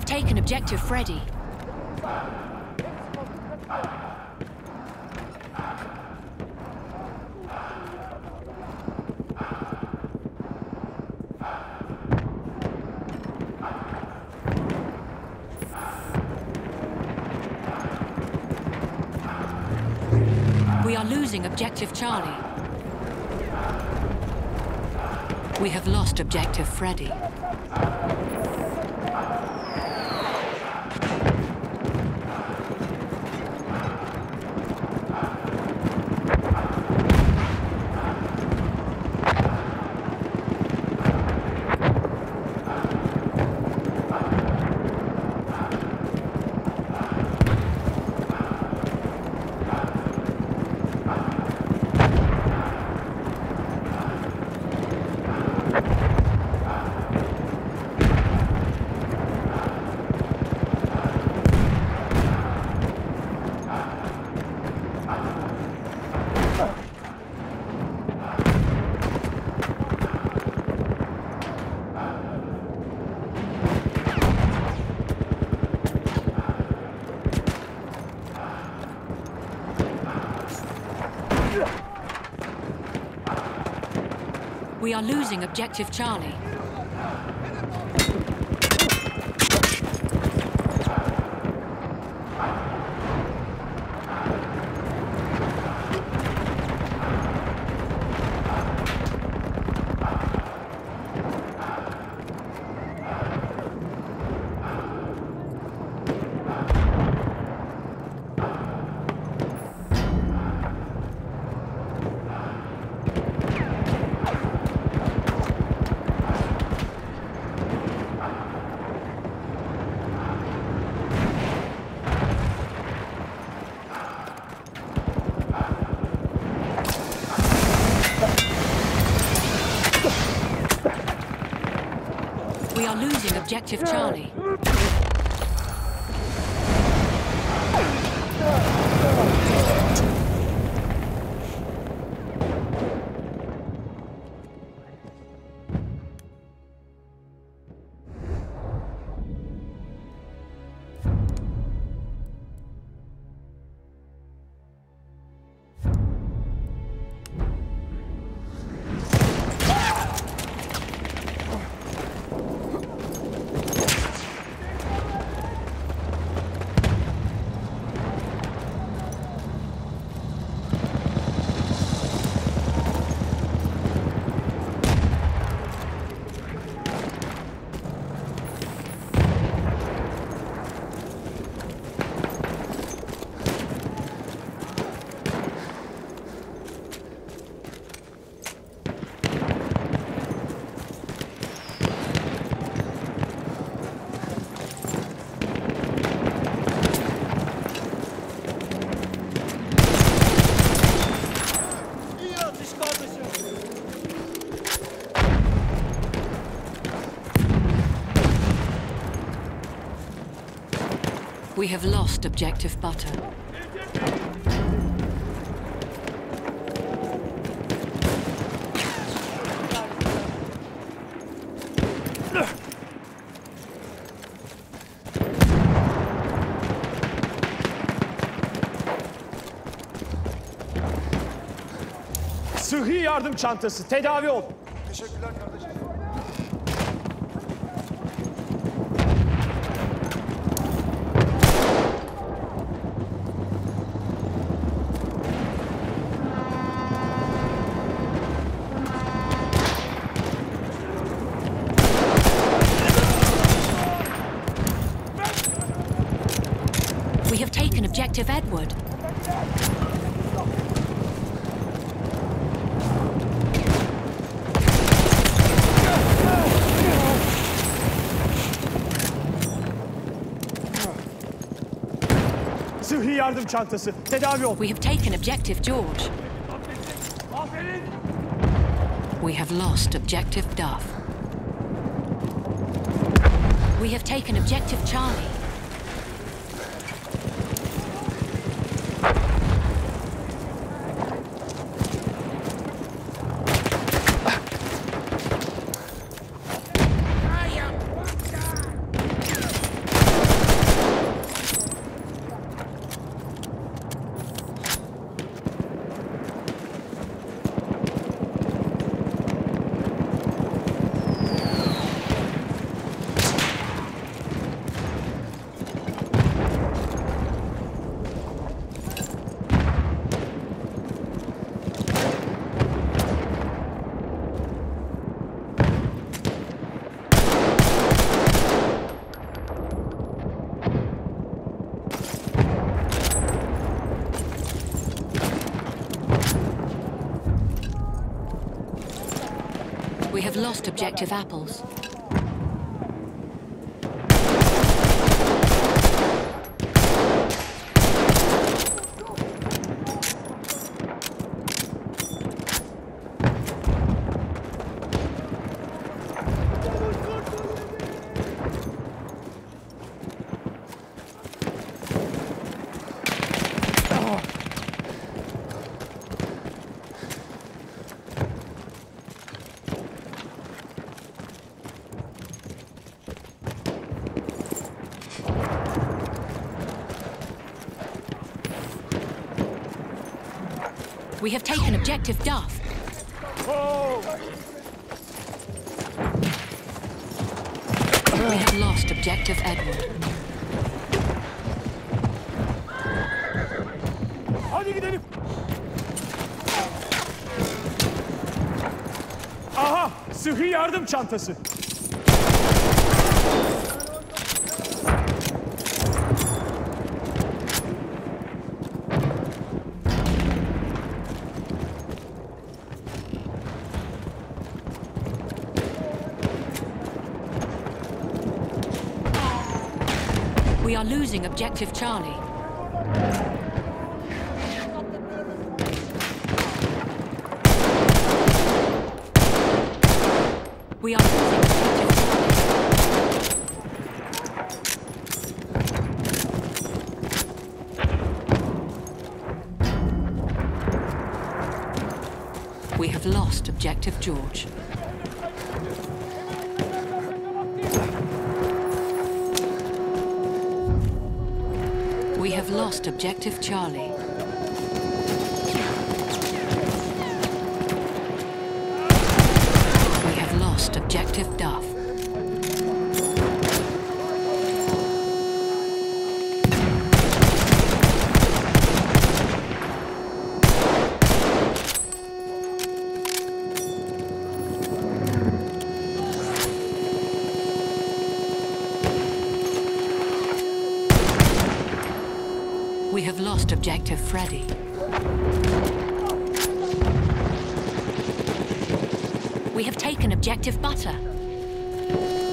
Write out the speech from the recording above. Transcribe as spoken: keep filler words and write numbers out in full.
have taken objective Freddy. We are losing objective Charlie. We have lost objective Freddy. We are losing objective Charlie. We are losing objective Charlie. We have lost objective Butter. Sıhhi yardım çantası, tedavi ol. Teşekkürler kardeşim. We have taken objective Edward. Sıhhi yardım çantası, tedavi ol. We have taken objective George. We have lost objective Duff. We have taken objective Charlie. We have lost objective apples. We have taken objective Duff. Oh! We have lost objective Edward. Hadi gidelim. Aha! Sıhhi yardım çantası. We are losing objective Charlie. We are losing objective Charlie. We have lost objective George. We have lost objective Charlie. We have lost objective Duff. We have lost objective Freddy. We have taken objective Butter.